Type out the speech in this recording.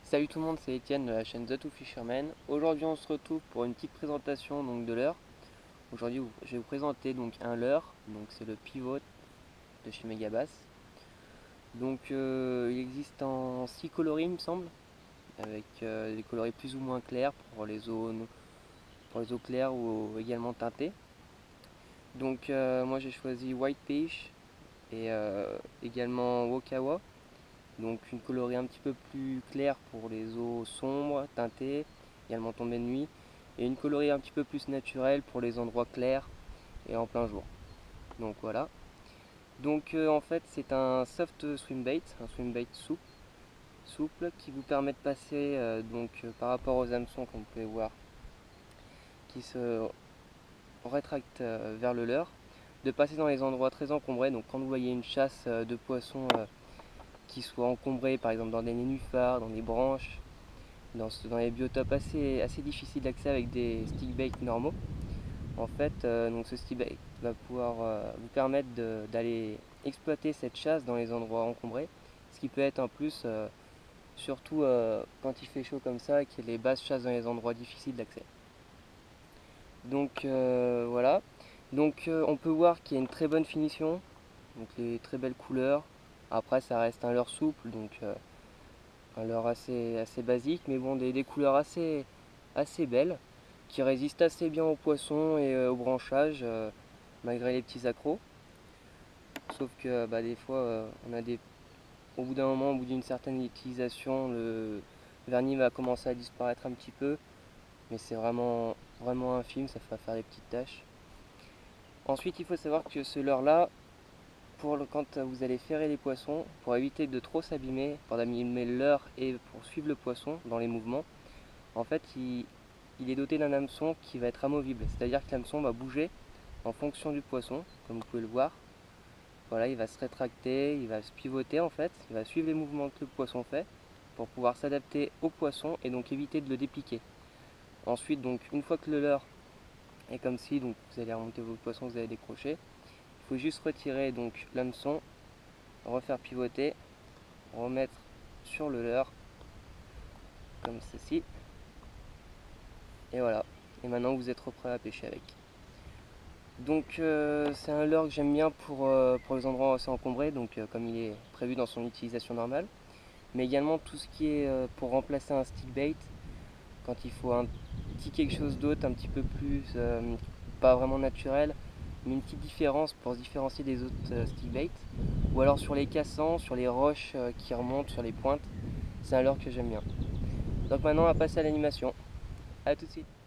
Salut tout le monde, c'est Etienne de la chaîne The Two Fishermen. Aujourd'hui on se retrouve pour une petite présentation donc, de leurre. Aujourd'hui je vais vous présenter donc un leurre, donc c'est le pivot de chez Megabass. Il existe en 6 coloris il me semble, avec des coloris plus ou moins clairs pour les eaux claires ou également teintées. Moi j'ai choisi White Peach et également Wokawa. Donc une coloris un petit peu plus claire pour les eaux sombres, teintées, également tombées de nuit, et une coloris un petit peu plus naturelle pour les endroits clairs et en plein jour. Donc voilà. En fait c'est un soft swim bait, un swim bait souple qui vous permet de passer par rapport aux hameçons comme vous pouvez voir qui se rétractent vers le leurre, de passer dans les endroits très encombrés. Donc quand vous voyez une chasse de poissons qui soit encombrée par exemple dans des nénuphars, dans des branches, dans les biotopes assez difficiles d'accès avec des stick bait normaux. En fait, ce stick bait va pouvoir vous permettre d'aller exploiter cette chasse dans les endroits encombrés, ce qui peut être en plus, surtout quand il fait chaud comme ça, et qu'il y a les basses chasses dans les endroits difficiles d'accès. Voilà. On peut voir qu'il y a une très bonne finition, donc les très belles couleurs. Après ça reste un leurre souple, un leurre assez basique, mais bon des couleurs assez belles, qui résistent assez bien aux poissons et au branchage, malgré les petits accros. Sauf que des fois, au bout d'un moment, au bout d'une certaine utilisation, le vernis va commencer à disparaître un petit peu, mais c'est vraiment infime, ça va faire des petites taches. Ensuite, il faut savoir que ce leurre-là, quand vous allez ferrer les poissons, pour éviter de trop s'abîmer, pour abîmer le leurre et pour suivre le poisson dans les mouvements, en fait, il est doté d'un hameçon qui va être amovible, c'est-à-dire que l'hameçon va bouger en fonction du poisson, comme vous pouvez le voir. Voilà, il va se rétracter, il va se pivoter en fait, il va suivre les mouvements que le poisson fait pour pouvoir s'adapter au poisson et donc éviter de le dépiquer. Ensuite, une fois que le leurre est comme ci, donc vous allez remonter vos poissons, vous allez décrocher, il faut juste retirer donc l'hameçon, refaire pivoter, remettre sur le leurre comme ceci. Et voilà, et maintenant vous êtes prêt à pêcher avec. C'est un leurre que j'aime bien pour les endroits assez encombrés, comme il est prévu dans son utilisation normale. Mais également tout ce qui est pour remplacer un stick bait, quand il faut un petit quelque chose d'autre, un petit peu plus, pas vraiment naturel, mais une petite différence pour se différencier des autres stick bait. Ou alors sur les cassants, sur les roches qui remontent, sur les pointes, c'est un leurre que j'aime bien. Donc maintenant on va passer à l'animation. A tout de suite.